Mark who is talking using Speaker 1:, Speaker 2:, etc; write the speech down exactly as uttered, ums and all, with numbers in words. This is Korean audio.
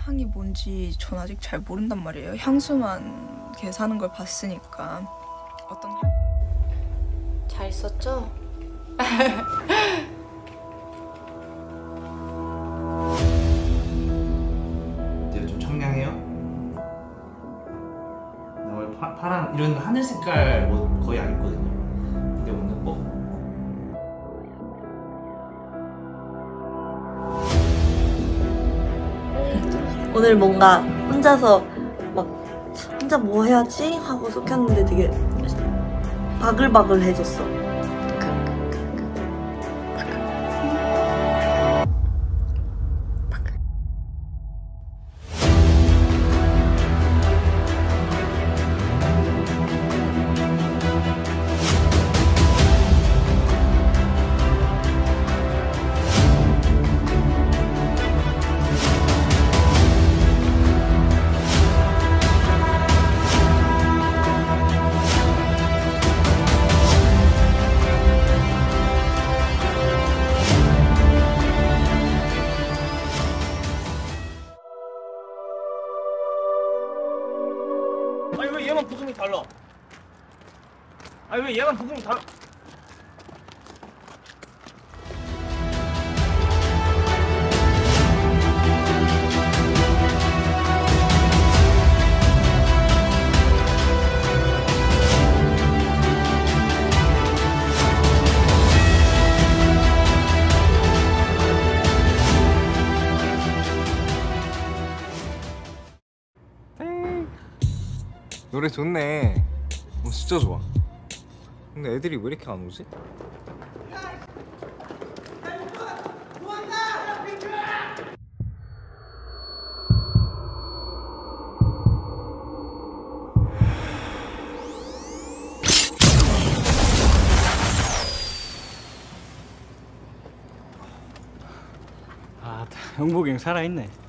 Speaker 1: 향이 뭔지 전 아직 잘 모른단 말이에요. 향수만 이렇게 사는 걸 봤으니까. 어떤 향...
Speaker 2: 잘 썼죠?
Speaker 3: 이제 좀 청량해요? 나 원래 파, 파란 이런 하늘 색깔 뭐 거의 안 입거든요. 근데 오늘 뭐
Speaker 2: 오늘 뭔가 혼자서 막 혼자 뭐 해야지? 하고 속 켰는데 되게 바글바글해졌어.
Speaker 4: 아니 왜 얘만 부금이 달라? 아니 왜 얘만 부금이 달라?
Speaker 5: 노래 좋네. 어, 진짜 좋아. 근데 애들이 왜 이렇게 안 오지?
Speaker 4: 아, 형복이 형 살아있네.